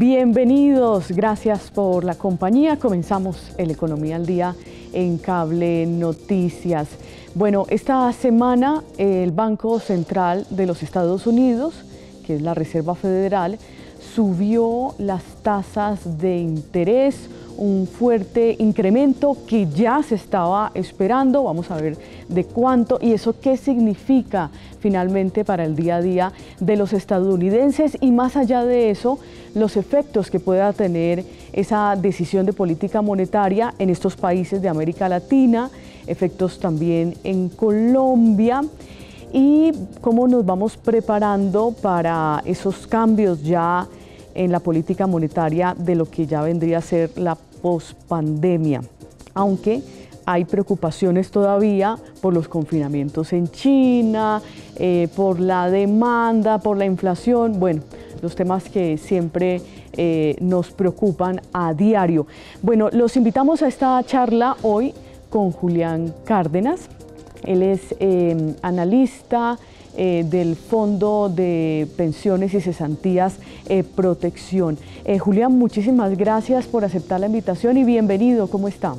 Bienvenidos, gracias por la compañía. Comenzamos el Economía al Día en Cable Noticias. Bueno, esta semana el Banco Central de los Estados Unidos, que es la Reserva Federal, subió las tasas de interés, un fuerte incremento que ya se estaba esperando. Vamos a ver de cuánto y eso qué significa finalmente para el día a día de los estadounidenses, y más allá de eso, los efectos que pueda tener esa decisión de política monetaria en estos países de América Latina, efectos también en Colombia, y cómo nos vamos preparando para esos cambios ya en la política monetaria de lo que ya vendría a ser la pospandemia, aunque hay preocupaciones todavía por los confinamientos en China, por la demanda, por la inflación, bueno, los temas que siempre nos preocupan a diario. Bueno, los invitamos a esta charla hoy con Julián Cárdenas. Él es analista del Fondo de Pensiones y Cesantías Protección. Julián, muchísimas gracias por aceptar la invitación y bienvenido. ¿Cómo está?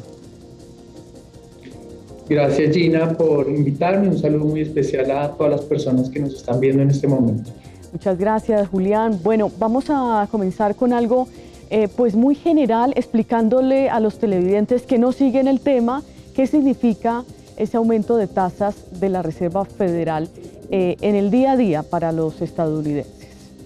Gracias, Gina, por invitarme. Un saludo muy especial a todas las personas que nos están viendo en este momento. Muchas gracias, Julián. Bueno, vamos a comenzar con algo pues muy general, explicándole a los televidentes que no siguen el tema qué significa ese aumento de tasas de la Reserva Federal en el día a día para los estadounidenses.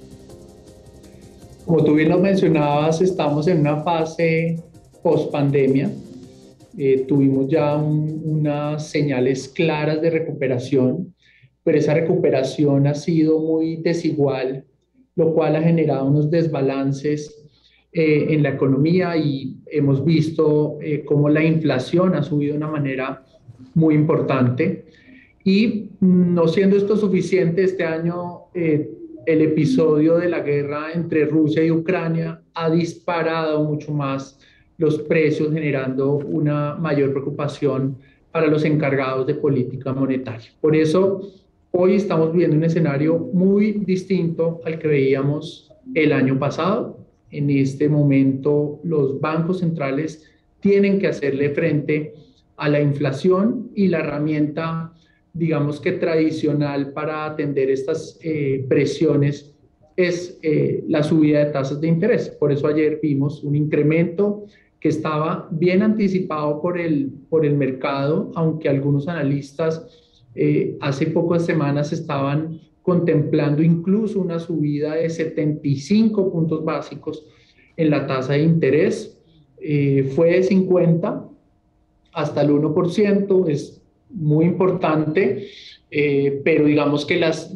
Como tú bien lo mencionabas, estamos en una fase post-pandemia. Tuvimos ya unas señales claras de recuperación, pero esa recuperación ha sido muy desigual, lo cual ha generado unos desbalances en la economía, y hemos visto cómo la inflación ha subido de una manera muy importante. Y no siendo esto suficiente, este año el episodio de la guerra entre Rusia y Ucrania ha disparado mucho más los precios, generando una mayor preocupación para los encargados de política monetaria. Por eso, hoy estamos viviendo un escenario muy distinto al que veíamos el año pasado. En este momento, los bancos centrales tienen que hacerle frente a la inflación, y la herramienta, digamos que tradicional para atender estas presiones es la subida de tasas de interés. Por eso ayer vimos un incremento que estaba bien anticipado por el mercado, aunque algunos analistas hace pocas semanas estaban contemplando incluso una subida de 75 puntos básicos en la tasa de interés. Fue de 50 hasta el 1%, es muy importante, pero digamos que las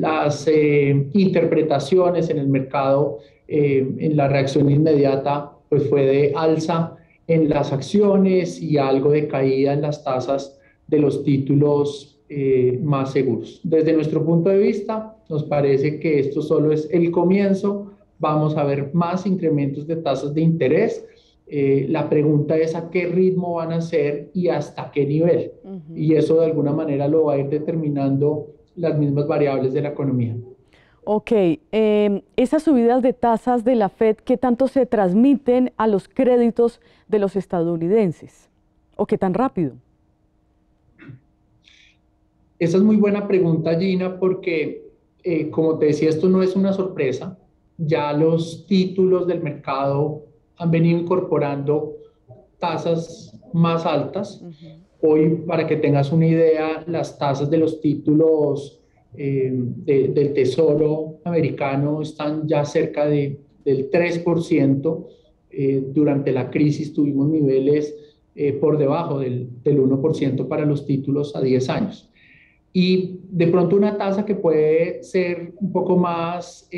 interpretaciones en el mercado, en la reacción inmediata, pues fue de alza en las acciones y algo de caída en las tasas de los títulos más seguros. Desde nuestro punto de vista, nos parece que esto solo es el comienzo. Vamos a ver más incrementos de tasas de interés. La pregunta es a qué ritmo van a ser y hasta qué nivel. Y eso de alguna manera lo va a ir determinando las mismas variables de la economía. Ok, esas subidas de tasas de la Fed, ¿qué tanto se transmiten a los créditos de los estadounidenses? ¿O qué tan rápido? Esa es muy buena pregunta, Gina, porque como te decía, esto no es una sorpresa. Ya los títulos del mercado han venido incorporando tasas más altas. Hoy, para que tengas una idea, las tasas de los títulos del Tesoro americano están ya cerca del 3%. Durante la crisis tuvimos niveles por debajo del 1% para los títulos a 10 años. Y de pronto una tasa que puede ser un poco más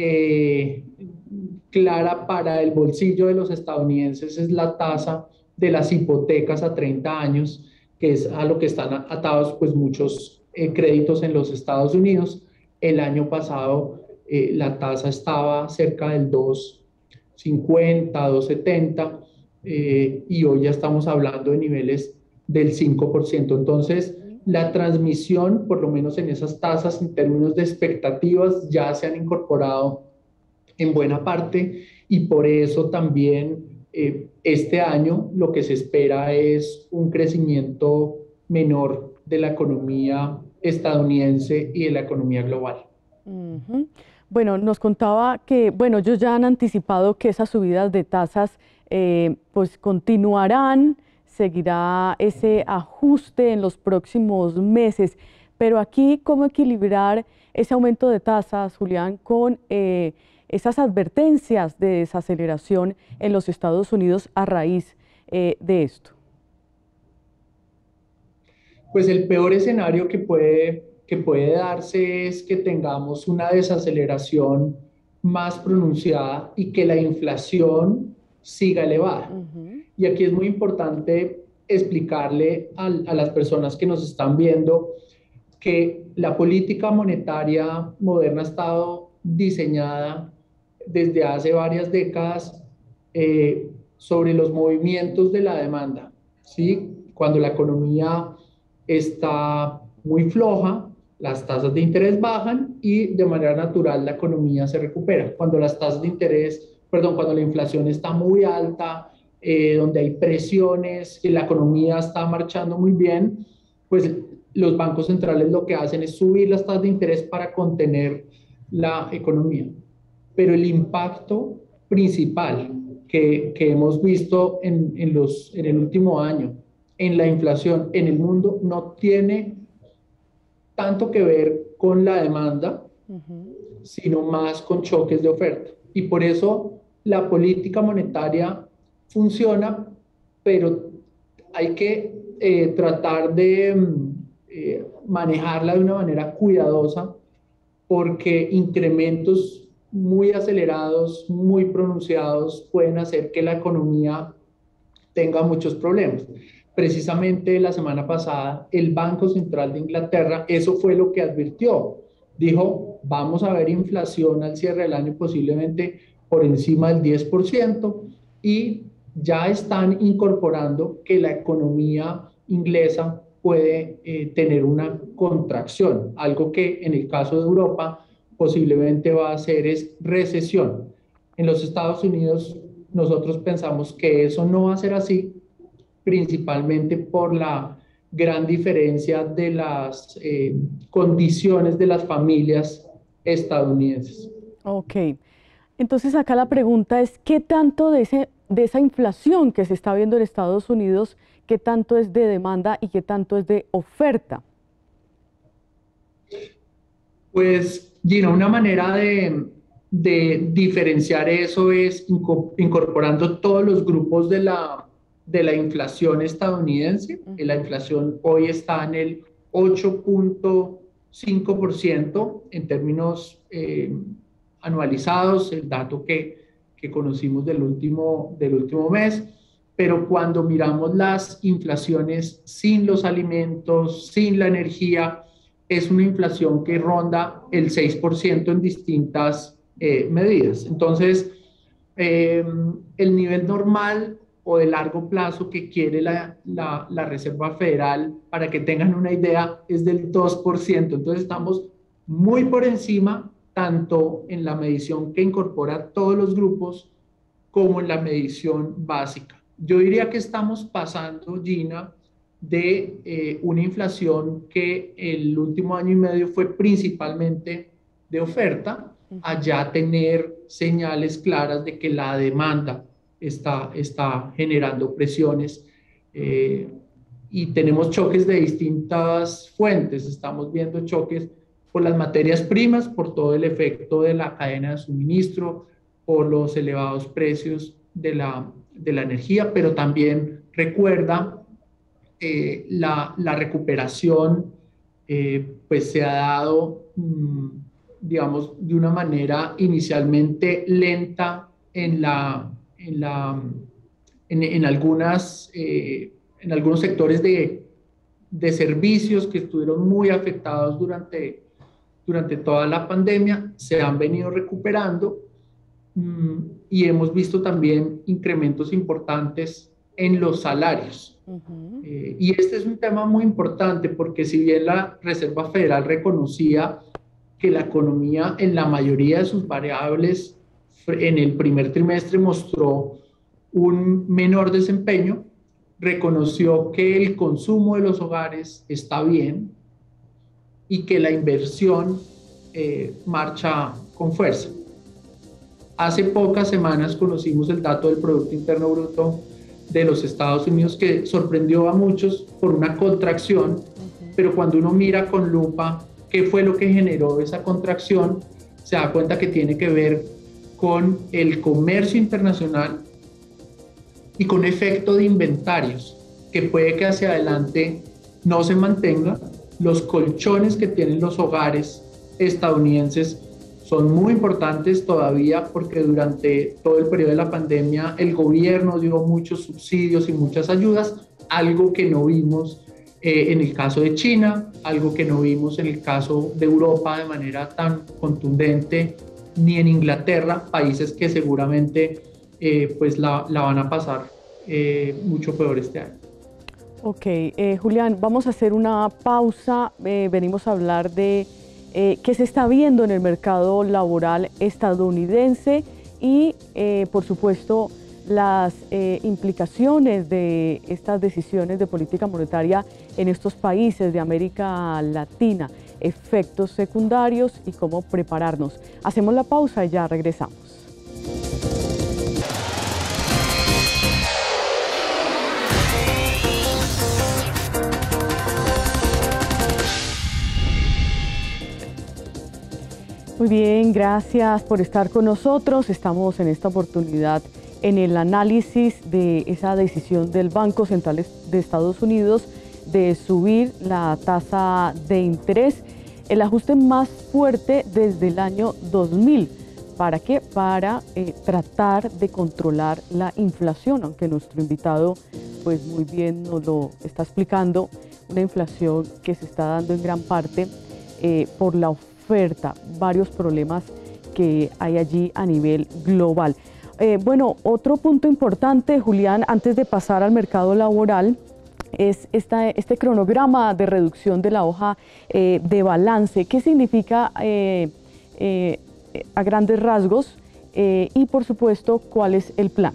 clara para el bolsillo de los estadounidenses es la tasa de las hipotecas a 30 años, que es a lo que están atados pues muchos créditos en los Estados Unidos. El año pasado la tasa estaba cerca del 2,50, 2,70, y hoy ya estamos hablando de niveles del 5%. Entonces, la transmisión, por lo menos en esas tasas, en términos de expectativas, ya se han incorporado en buena parte, y por eso también este año lo que se espera es un crecimiento menor de la economía estadounidense y de la economía global. Ujú. Bueno, nos contaba que, bueno, ellos ya han anticipado que esas subidas de tasas pues continuarán, seguirá ese ajuste en los próximos meses, pero aquí, ¿cómo equilibrar ese aumento de tasas, Julián, con esas advertencias de desaceleración en los Estados Unidos a raíz de esto? Pues el peor escenario que puede darse es que tengamos una desaceleración más pronunciada y que la inflación siga elevada. Ujú. Y aquí es muy importante explicarle a las personas que nos están viendo que la política monetaria moderna ha estado diseñada desde hace varias décadas sobre los movimientos de la demanda, ¿sí? Cuando la economía está muy floja, las tasas de interés bajan y de manera natural la economía se recupera. Cuando las tasas de interés, perdón, cuando la inflación está muy alta, donde hay presiones y la economía está marchando muy bien, pues los bancos centrales lo que hacen es subir las tasas de interés para contener la economía. Pero el impacto principal que hemos visto en el último año en la inflación en el mundo no tiene tanto que ver con la demanda, Ujú. sino más con choques de oferta. Y por eso la política monetaria funciona, pero hay que tratar de manejarla de una manera cuidadosa porque incrementos muy acelerados, muy pronunciados, pueden hacer que la economía tenga muchos problemas. Precisamente la semana pasada, el Banco Central de Inglaterra, eso fue lo que advirtió. Dijo, vamos a ver inflación al cierre del año posiblemente por encima del 10% y ya están incorporando que la economía inglesa puede tener una contracción, algo que en el caso de Europa posiblemente va a ser es recesión. En los Estados Unidos nosotros pensamos que eso no va a ser así, principalmente por la gran diferencia de las condiciones de las familias estadounidenses. Ok. Entonces acá la pregunta es, ¿qué tanto de esa inflación que se está viendo en Estados Unidos, qué tanto es de demanda y qué tanto es de oferta? Pues, Gina, una manera de diferenciar eso es incorporando todos los grupos de la inflación estadounidense. La Ujú. inflación hoy está en el 8,5% en términos anualizados, el dato que conocimos del último mes. Pero cuando miramos las inflaciones sin los alimentos, sin la energía, es una inflación que ronda el 6% en distintas medidas. Entonces, el nivel normal o de largo plazo que quiere la Reserva Federal, para que tengan una idea, es del 2%. Entonces, estamos muy por encima, tanto en la medición que incorpora todos los grupos como en la medición básica. Yo diría que estamos pasando, Gina, de una inflación que el último año y medio fue principalmente de oferta, a Ujú. ya tener señales claras de que la demanda está generando presiones y tenemos choques de distintas fuentes. Estamos viendo choques por las materias primas, por todo el efecto de la cadena de suministro, por los elevados precios de la energía, pero también recuerda la recuperación pues se ha dado, digamos, de una manera inicialmente lenta en algunas, en algunos sectores de servicios que estuvieron muy afectados durante toda la pandemia, se han venido recuperando y hemos visto también incrementos importantes en los salarios. Ujú. Y este es un tema muy importante porque si bien la Reserva Federal reconocía que la economía en la mayoría de sus variables en el primer trimestre mostró un menor desempeño, reconoció que el consumo de los hogares está bien y que la inversión marcha con fuerza. Hace pocas semanas conocimos el dato del Producto Interno Bruto de los Estados Unidos que sorprendió a muchos por una contracción, pero cuando uno mira con lupa qué fue lo que generó esa contracción, se da cuenta que tiene que ver con el comercio internacional y con efecto de inventarios, que puede que hacia adelante no se mantenga. Los colchones que tienen los hogares estadounidenses son muy importantes todavía porque durante todo el periodo de la pandemia el gobierno dio muchos subsidios y muchas ayudas, algo que no vimos en el caso de China, algo que no vimos en el caso de Europa de manera tan contundente, ni en Inglaterra, países que seguramente pues la van a pasar mucho peor este año. Ok, Julián, vamos a hacer una pausa. Venimos a hablar de qué se está viendo en el mercado laboral estadounidense y, por supuesto, las implicaciones de estas decisiones de política monetaria en estos países de América Latina, efectos secundarios y cómo prepararnos. Hacemos la pausa y ya regresamos. Muy bien, gracias por estar con nosotros. Estamos en esta oportunidad en el análisis de esa decisión del Banco Central de Estados Unidos de subir la tasa de interés, el ajuste más fuerte desde el año 2000. ¿Para qué? Para tratar de controlar la inflación, aunque nuestro invitado pues muy bien nos lo está explicando, una inflación que se está dando en gran parte por la oferta, varios problemas que hay allí a nivel global. Bueno, otro punto importante, Julián, antes de pasar al mercado laboral, es este cronograma de reducción de la hoja de balance. ¿Qué significa a grandes rasgos? Y, por supuesto, ¿cuál es el plan?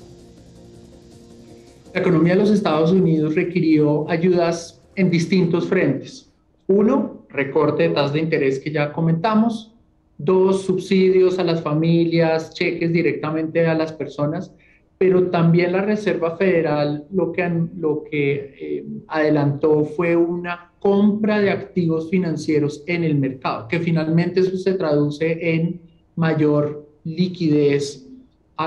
La economía de los Estados Unidos requirió ayudas en distintos frentes. Uno, recorte de tasas de interés que ya comentamos. Dos, subsidios a las familias, cheques directamente a las personas, pero también la Reserva Federal lo que adelantó fue una compra de activos financieros en el mercado, que finalmente eso se traduce en mayor liquidez a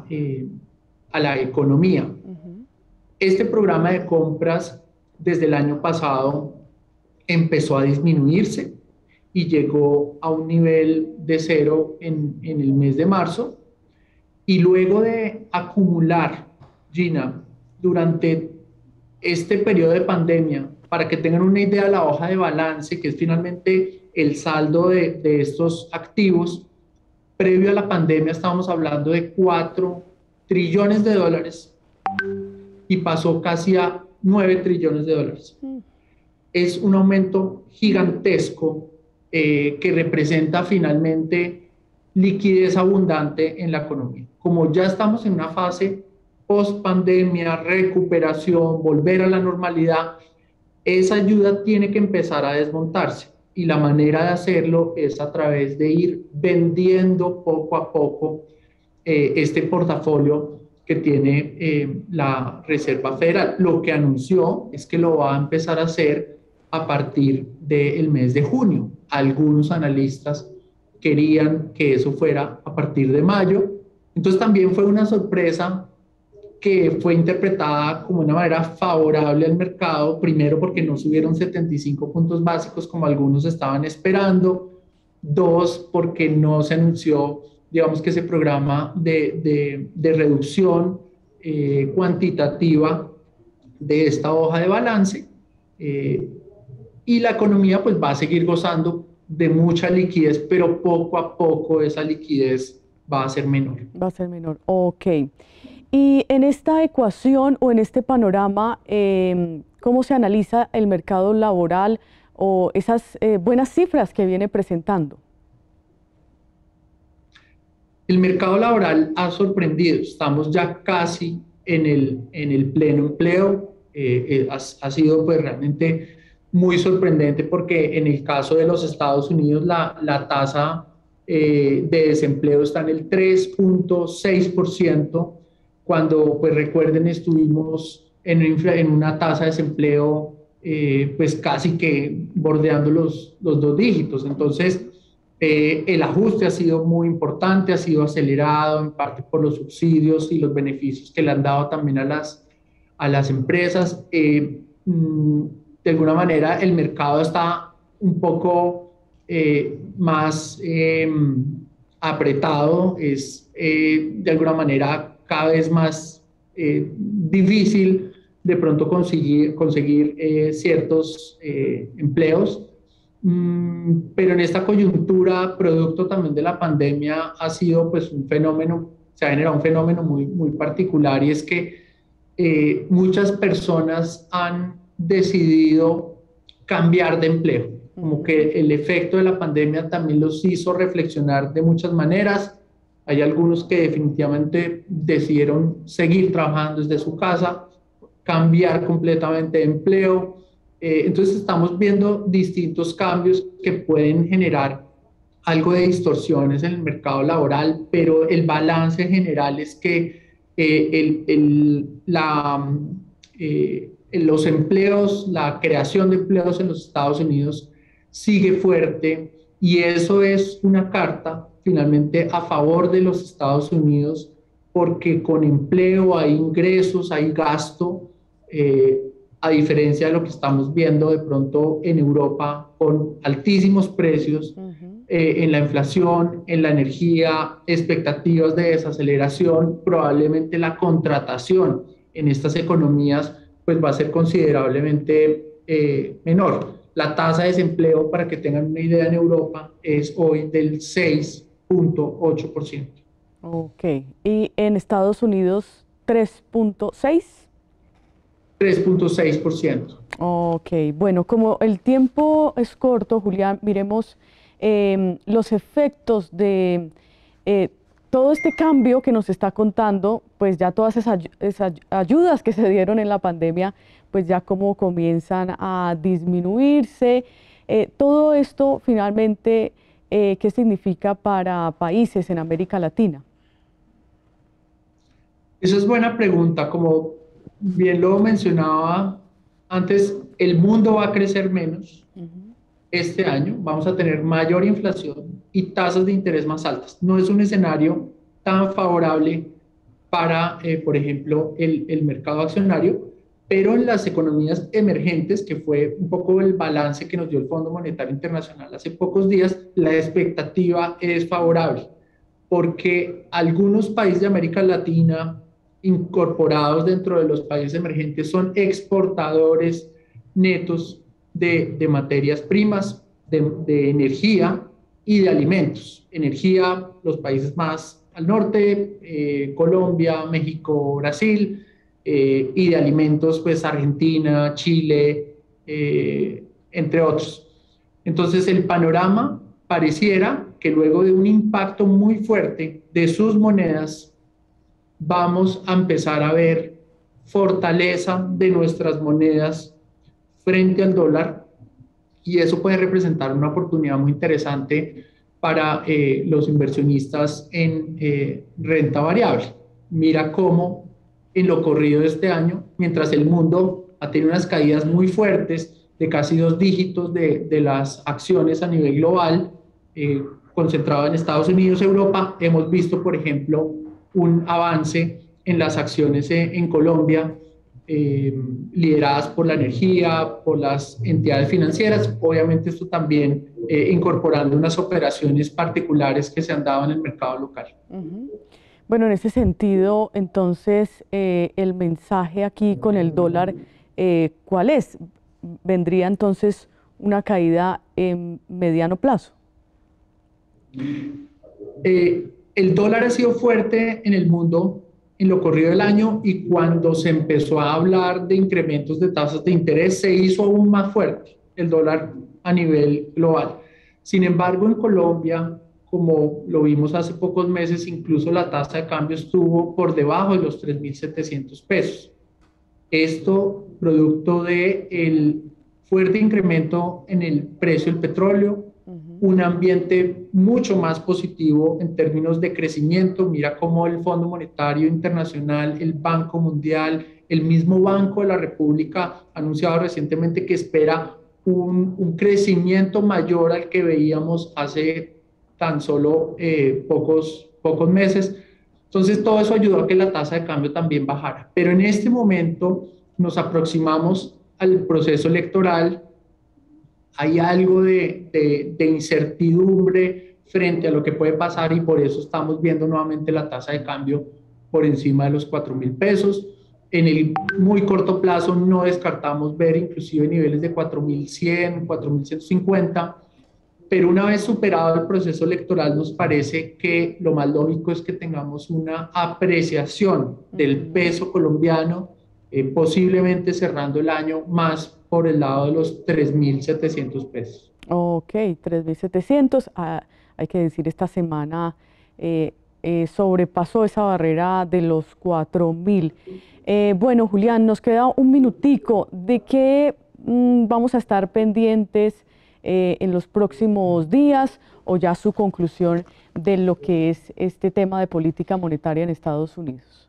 la economía. Este programa de compras desde el año pasado empezó a disminuirse y llegó a un nivel de cero en el mes de marzo. Y luego de acumular, Gina, durante este periodo de pandemia, para que tengan una idea, la hoja de balance, que es finalmente el saldo de estos activos, previo a la pandemia estábamos hablando de 4 trillones de dólares y pasó casi a 9 trillones de dólares. Es un aumento gigantesco que representa finalmente liquidez abundante en la economía. Como ya estamos en una fase post-pandemia, recuperación, volver a la normalidad, esa ayuda tiene que empezar a desmontarse y la manera de hacerlo es a través de ir vendiendo poco a poco este portafolio que tiene la Reserva Federal. Lo que anunció es que lo va a empezar a hacer a partir del mes de junio. Algunos analistas querían que eso fuera a partir de mayo. Entonces también fue una sorpresa que fue interpretada como una manera favorable al mercado, primero porque no subieron 75 puntos básicos como algunos estaban esperando, dos, porque no se anunció, digamos que ese programa de reducción cuantitativa de esta hoja de balance, y la economía pues va a seguir gozando de mucha liquidez, pero poco a poco esa liquidez va a ser menor. Va a ser menor, ok. Y en esta ecuación o en este panorama, ¿cómo se analiza el mercado laboral o esas buenas cifras que viene presentando? El mercado laboral ha sorprendido, estamos ya casi en el pleno empleo. Ha sido pues realmente muy sorprendente porque en el caso de los Estados Unidos la tasa de desempleo está en el 3,6%, cuando pues recuerden estuvimos en una tasa de desempleo pues casi que bordeando los dos dígitos. Entonces, el ajuste ha sido muy importante, ha sido acelerado en parte por los subsidios y los beneficios que le han dado también a las empresas. De alguna manera el mercado está un poco más apretado, es de alguna manera cada vez más difícil de pronto conseguir ciertos empleos. Pero en esta coyuntura, producto también de la pandemia, ha sido pues un fenómeno, se ha generado un fenómeno muy particular, y es que muchas personas han decidido cambiar de empleo, como que el efecto de la pandemia también los hizo reflexionar de muchas maneras. Hay algunos que definitivamente decidieron seguir trabajando desde su casa, cambiar completamente de empleo. Entonces estamos viendo distintos cambios que pueden generar algo de distorsiones en el mercado laboral, pero el balance general es que los empleos, la creación de empleos en los Estados Unidos sigue fuerte, y eso es una carta finalmente a favor de los Estados Unidos, porque con empleo hay ingresos, hay gasto, a diferencia de lo que estamos viendo de pronto en Europa con altísimos precios, en la inflación, en la energía, expectativas de desaceleración. Probablemente la contratación en estas economías pues va a ser considerablemente menor. La tasa de desempleo, para que tengan una idea, en Europa es hoy del 6,8%. Ok, y en Estados Unidos 3,6%. 3,6%. Ok, bueno, como el tiempo es corto, Julián, miremos los efectos de todo este cambio que nos está contando, pues ya todas esas ayudas que se dieron en la pandemia, pues ya como comienzan a disminuirse. Todo esto finalmente, ¿qué significa para países en América Latina? Esa es buena pregunta. Como bien lo mencionaba antes, el mundo va a crecer menos este año, vamos a tener mayor inflación y tasas de interés más altas. No es un escenario tan favorable para, por ejemplo, el mercado accionario, pero en las economías emergentes, que fue un poco el balance que nos dio el Fondo Monetario Internacional hace pocos días, la expectativa es favorable, porque algunos países de América Latina incorporados dentro de los países emergentes son exportadores netos de materias primas, de energía y de alimentos. Energía, los países más al norte, Colombia, México, Brasil, y de alimentos, pues Argentina, Chile, entre otros. Entonces el panorama pareciera que luego de un impacto muy fuerte de sus monedas, vamos a empezar a ver fortaleza de nuestras monedas frente al dólar, y eso puede representar una oportunidad muy interesante para los inversionistas en renta variable. Mira cómo en lo corrido de este año, mientras el mundo ha tenido unas caídas muy fuertes de casi 2 dígitos de las acciones a nivel global, concentrado en Estados Unidos, Europa, hemos visto, por ejemplo, un avance en las acciones en Colombia, lideradas por la energía, por las entidades financieras. Obviamente esto también incorporando unas operaciones particulares que se han dado en el mercado local. Bueno, en ese sentido, entonces, el mensaje aquí con el dólar, ¿cuál es? ¿Vendría entonces una caída en mediano plazo? El dólar ha sido fuerte en el mundo en lo corrido del año, y cuando se empezó a hablar de incrementos de tasas de interés se hizo aún más fuerte el dólar a nivel global. Sin embargo, en Colombia, como lo vimos hace pocos meses, incluso la tasa de cambio estuvo por debajo de los 3.700 pesos. Esto producto del fuerte incremento en el precio del petróleo, un ambiente mucho más positivo en términos de crecimiento. Mira cómo el Fondo Monetario Internacional, el Banco Mundial, el mismo Banco de la República ha anunciado recientemente que espera un crecimiento mayor al que veíamos hace tan solo pocos meses. Entonces, todo eso ayudó a que la tasa de cambio también bajara. Pero en este momento nos aproximamos al proceso electoral. Hay algo de incertidumbre frente a lo que puede pasar y por eso estamos viendo nuevamente la tasa de cambio por encima de los 4.000 pesos. En el muy corto plazo no descartamos ver inclusive niveles de 4.100, 4.150, pero una vez superado el proceso electoral nos parece que lo más lógico es que tengamos una apreciación del peso colombiano, posiblemente cerrando el año más por el lado de los 3.700 pesos. Ok, 3.700. Hay que decir, esta semana sobrepasó esa barrera de los 4.000. Bueno, Julián, nos queda un minutico. ¿De qué vamos a estar pendientes en los próximos días o ya su conclusión de lo que es este tema de política monetaria en Estados Unidos?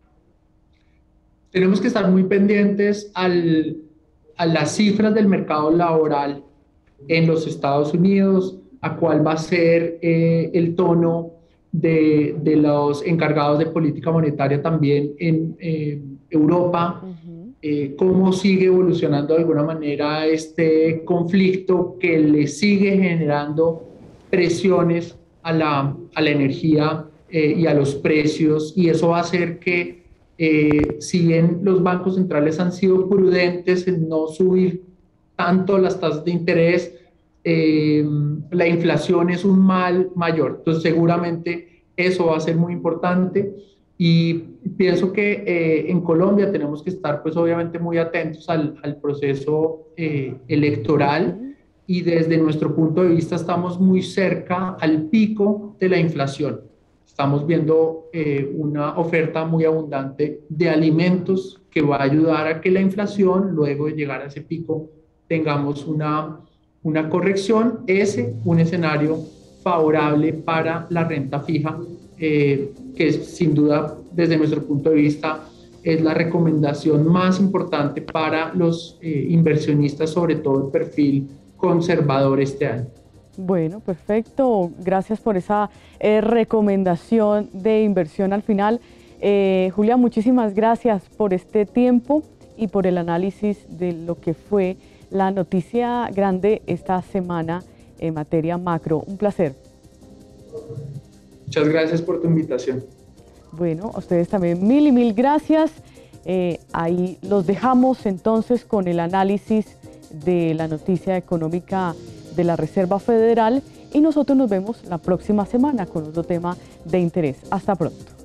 Tenemos que estar muy pendientes a las cifras del mercado laboral en los Estados Unidos, a cuál va a ser el tono de los encargados de política monetaria también en Europa, cómo sigue evolucionando de alguna manera este conflicto que le sigue generando presiones a la energía y a los precios, y eso va a hacer que si bien los bancos centrales han sido prudentes en no subir tanto las tasas de interés, la inflación es un mal mayor. Entonces seguramente eso va a ser muy importante y pienso que en Colombia tenemos que estar pues obviamente muy atentos al proceso electoral y desde nuestro punto de vista estamos muy cerca al pico de la inflación. Estamos viendo una oferta muy abundante de alimentos que va a ayudar a que la inflación, luego de llegar a ese pico, tengamos una corrección. Un escenario favorable para la renta fija, que sin duda, desde nuestro punto de vista, es la recomendación más importante para los inversionistas, sobre todo el perfil conservador este año. Bueno, perfecto. Gracias por esa recomendación de inversión al final. Julia, muchísimas gracias por este tiempo y por el análisis de lo que fue la noticia grande esta semana en materia macro. Un placer. Muchas gracias por tu invitación. Bueno, a ustedes también mil y mil gracias. Ahí los dejamos entonces con el análisis de la noticia económica de la Reserva Federal y nosotros nos vemos la próxima semana con otro tema de interés. Hasta pronto.